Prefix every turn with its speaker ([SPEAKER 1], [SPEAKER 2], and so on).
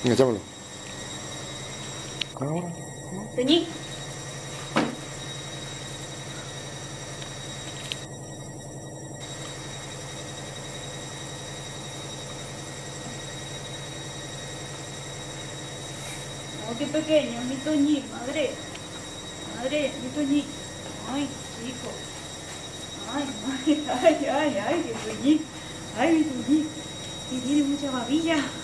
[SPEAKER 1] Venga, echámoslo. Ahora.
[SPEAKER 2] Toñi. Oh, qué pequeño, mi Toñi, madre. Madre, mi Toñi. Ay, chico. Ay, ay, ay, ay, ay, mi Toñi. Ay, mi Toñi. Que tiene mucha babilla.